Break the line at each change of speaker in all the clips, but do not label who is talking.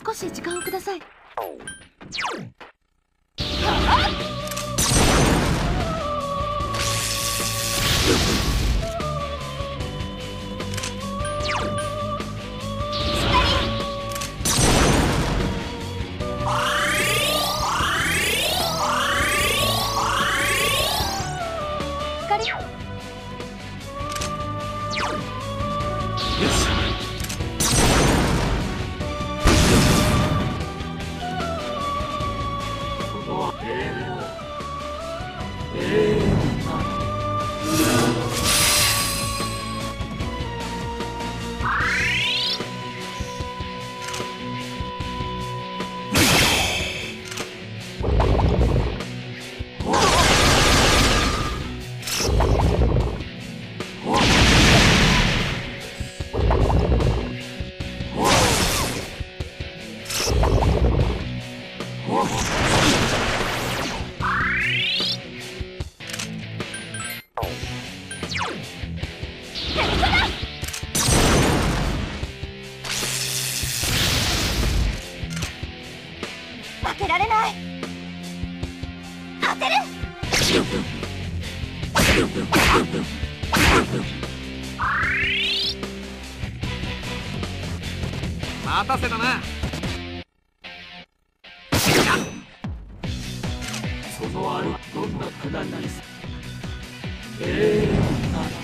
少し時間をください。負けられない。当てる。
待たせたな。
そのあるどんな苦難になら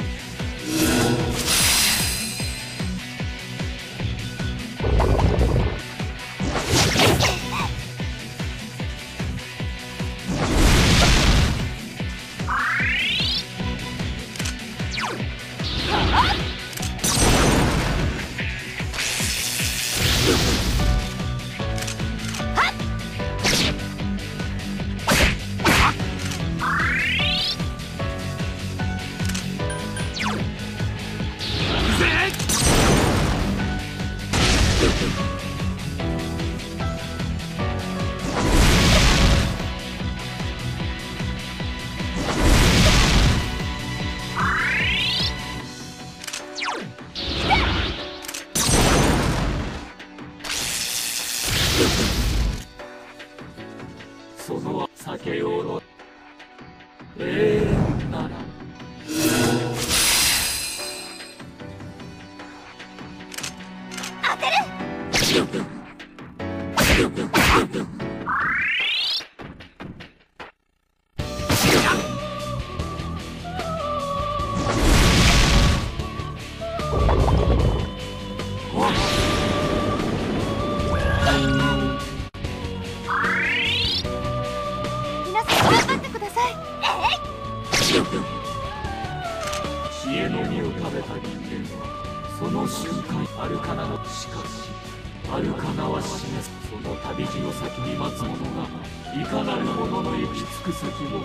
その避けようのなら
当てる。皆さん頑張ってください。
知恵の実を食べた人間はその瞬間アルカナのしかしアルカナは示すその旅路の先に待つ者がいかなる者の行き着く先も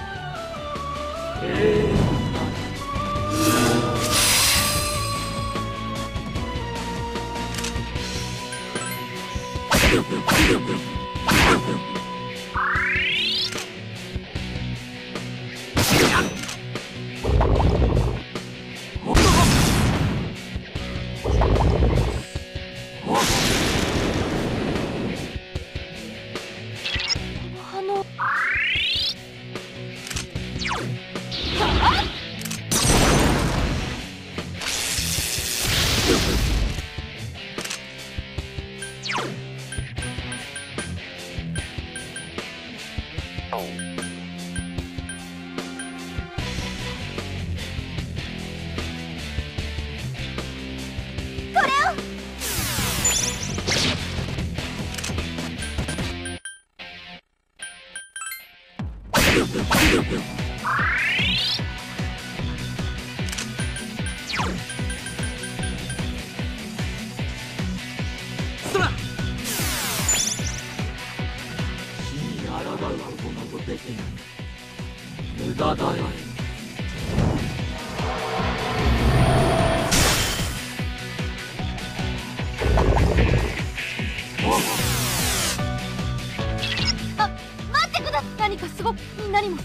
そら
死に抗うことなどできない無駄だよ
待ってください。何かすごくみんなにも。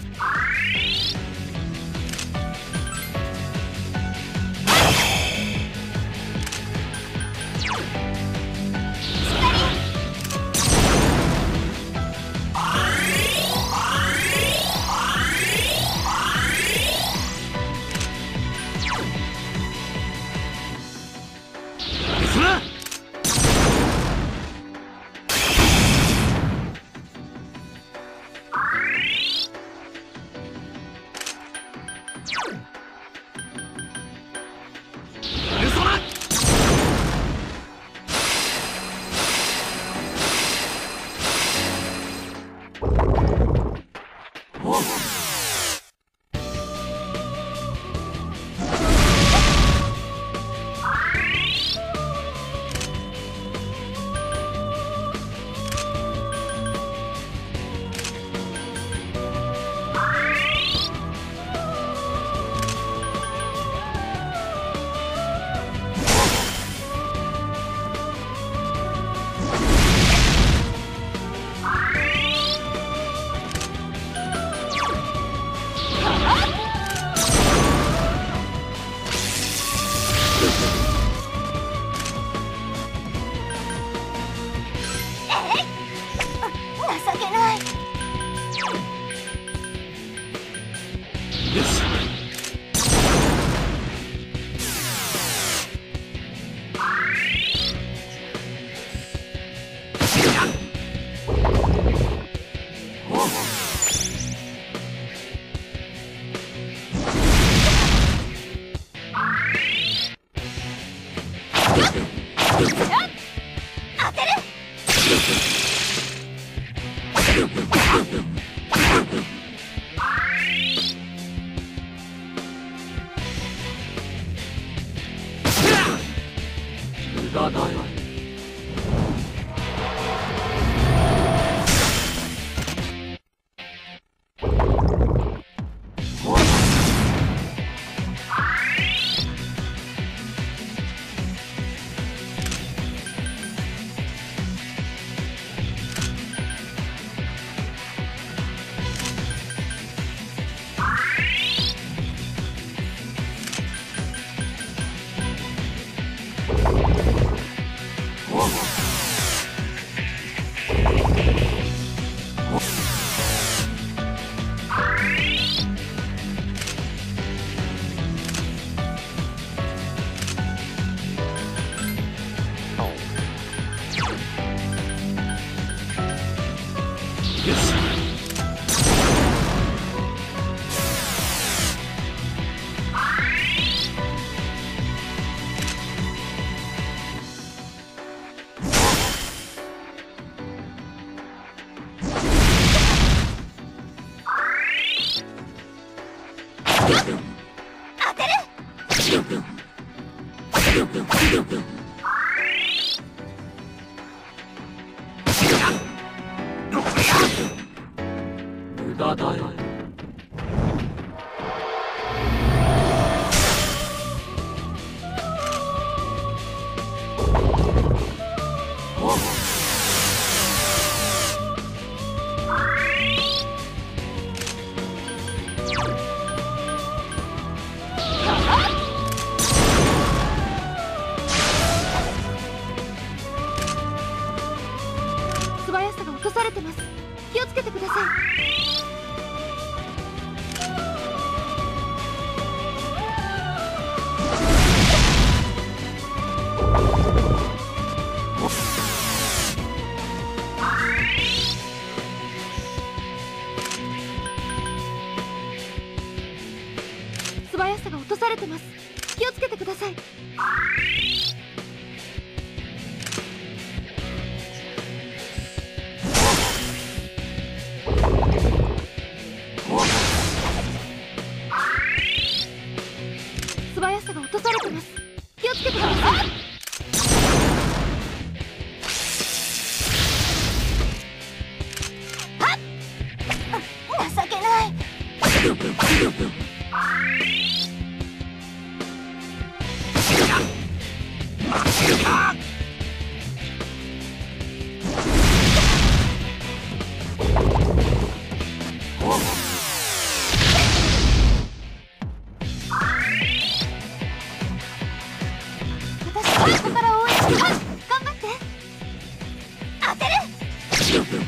情けない。
よし。
当てる。
無駄だよ。
よし。
当てる。
無駄だよ。
素早さが落とされてます。気をつけてください。素早さが落とされてます。気をつけてください。素早さが落とされてます。気をつけてください。情けない。私はここから応援します。頑張って。当てる。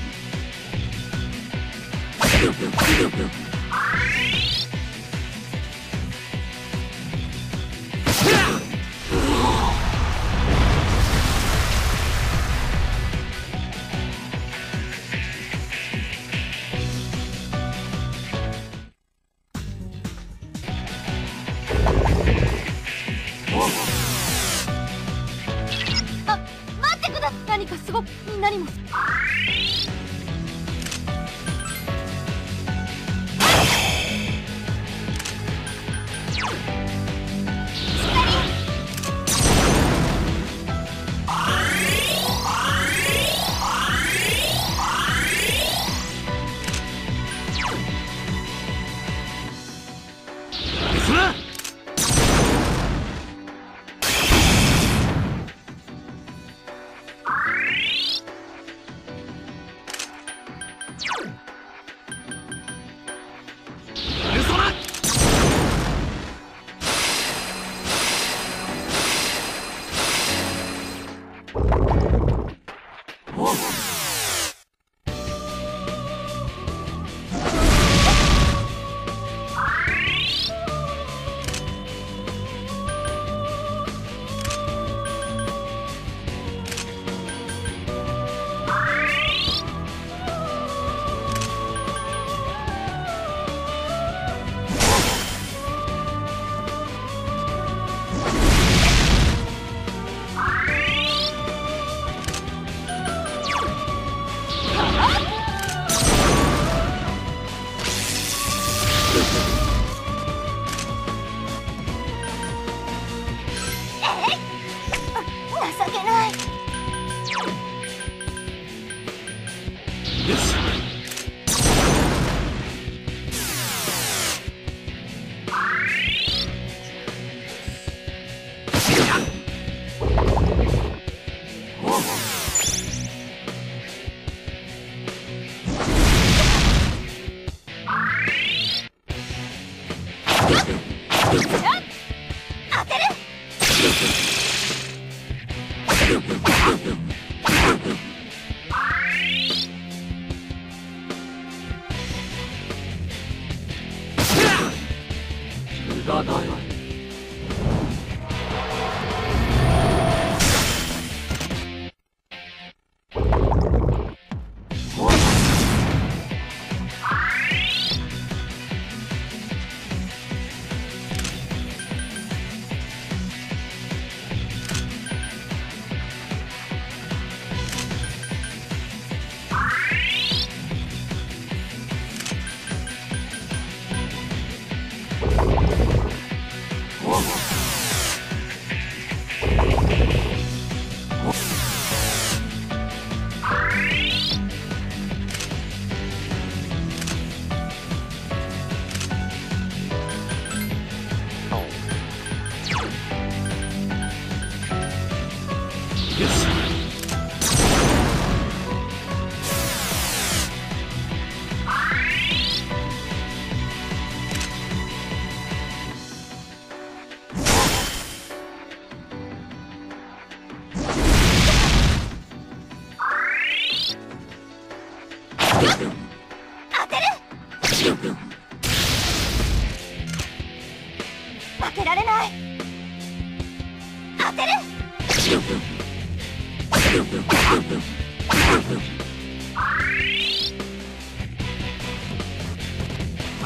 あ、待ってください。何かすごく何も。
そら。そら。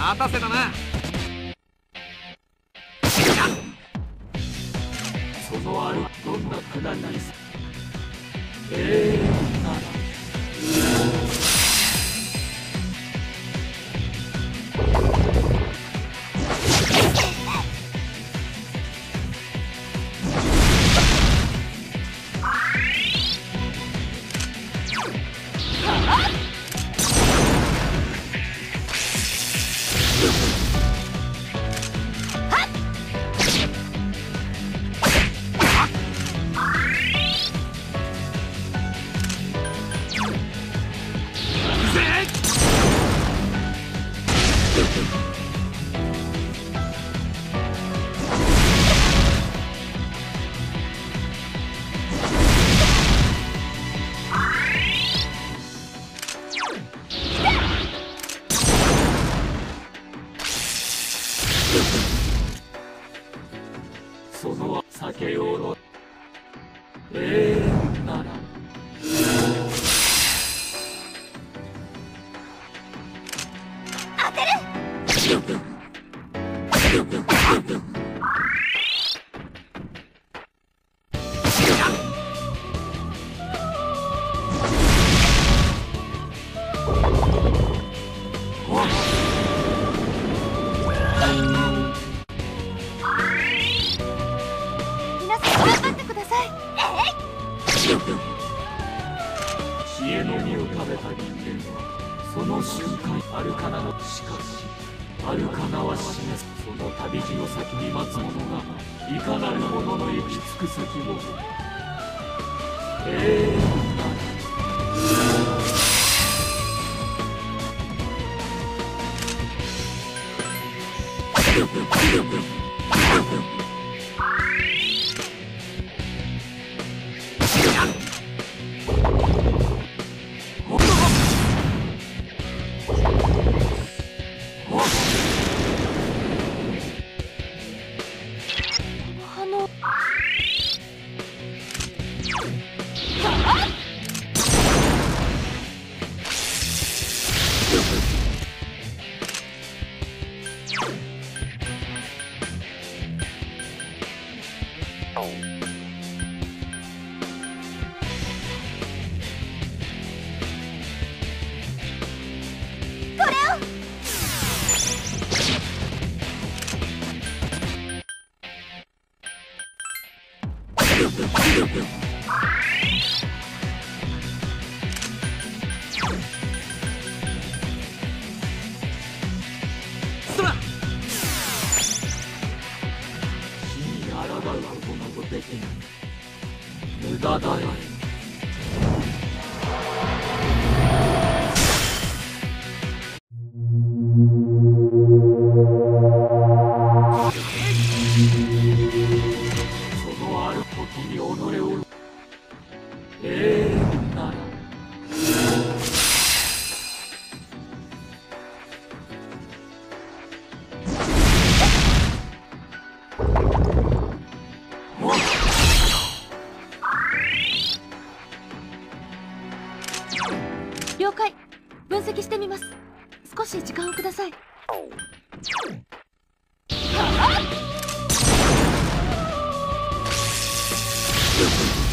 待たせたな。
そのあるどんな苦難にすならその避けようのなら
当てる。皆さん頑張ってください。
知恵の実を食べた人間はその瞬間アルカナのしかしアルカナは示すその旅路の先に待つ者がいかなる者の行き着く先も
これを。
そら。
死に抗うことなどできない無駄だよそのある時に己をなら
了解。分析してみます。少し時間をください。はっ